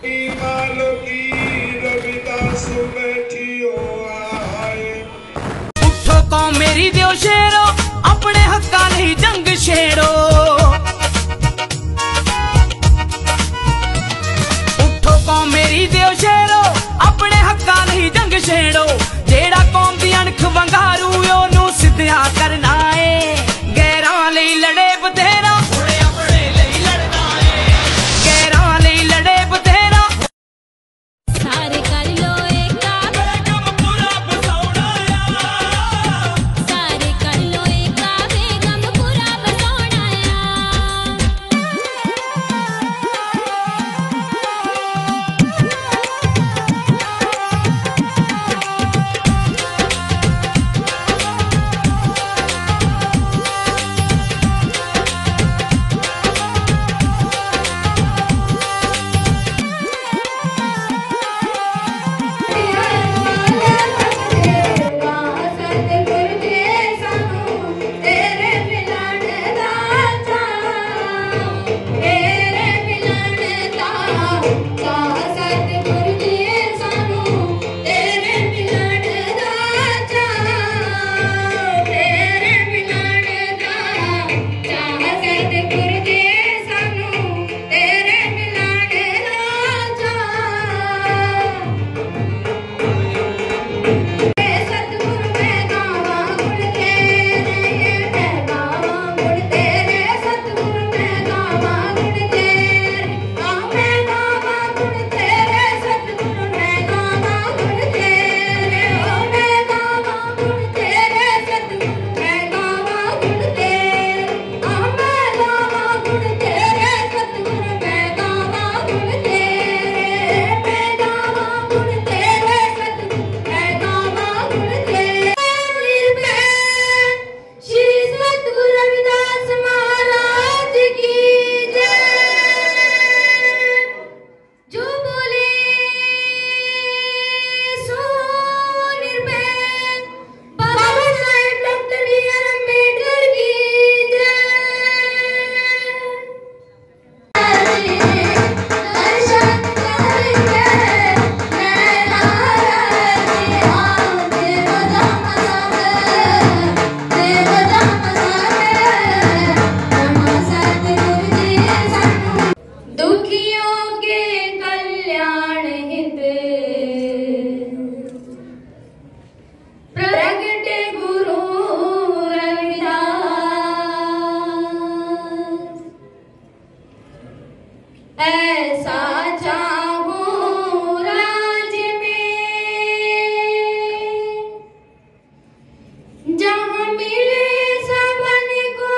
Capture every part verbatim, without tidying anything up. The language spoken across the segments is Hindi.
मालो की रविदास बैठियो आए। उठो कौम मेरी दियो शेरो, अपने हक्का नहीं जंग छेड़ो। उठो कौम मेरी दियो शेरो, अपने हक्का नहीं जंग छेड़ो। जेड़ा कौम दी अणख वंगारू ओनू सिद्धिया करना है। गैरां लई लड़े बथेरा, हुणे अपने लई लड़ना है। गैरां लई लड़े बथेरा, सारे कर लो एक बेगम पूरा बसौड़ा आ। सारे कर लो एक बेगम पूरा बसौड़ा ऐसा चाहूं राज में जहाँ मिले सबन को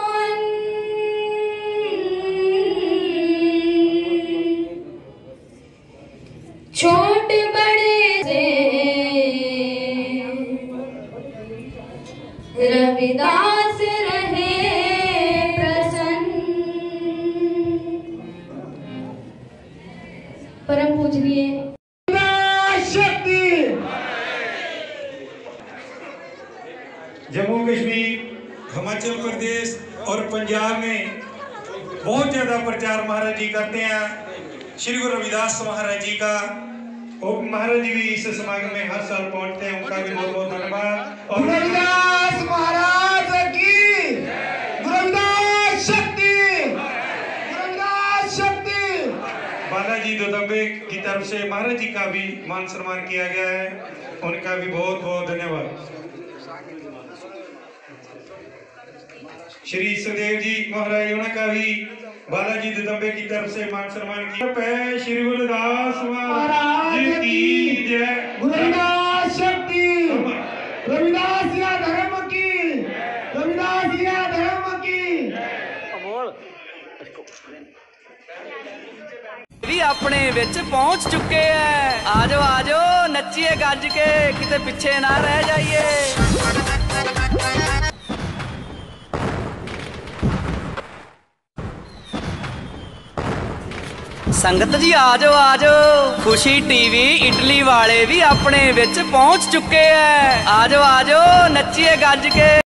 छोट बड़े से रविदास रहे परम पूजनीय शक्ति। जम्मू कश्मीर, हिमाचल प्रदेश और पंजाब में बहुत ज्यादा प्रचार महाराज जी करते हैं श्री गुरु रविदास महाराज जी का। और महाराज जी भी इस समागम में हर साल पहुंचते हैं, उनका भी बहुत बहुत धन्यवाद। और रविदास महाराज की रविदास शक्ति, रविदास शक्ति। बालाजी दोदंबे की तरफ से महाराज जी का भी मान सम्मान किया गया है, उनका भी बहुत बहुत धन्यवाद। श्री सुदेव जी महाराज उनका भी बालाजी दोदंबे की तरफ से मान सम्मान किया। श्री गुरुदास महाराज की जय। रविदास शक्ति, रविदास या धर्म की, रविदास या धर्म की। भी अपने विच पहुंच चुके हैं। आजो आजो नचिए गज के, किते पीछे ना रह जाइए। संगत जी आजो आजो, खुशी टीवी इटली वाले भी अपने विच पहुंच चुके हैं। आजो आजो नचिए गज के।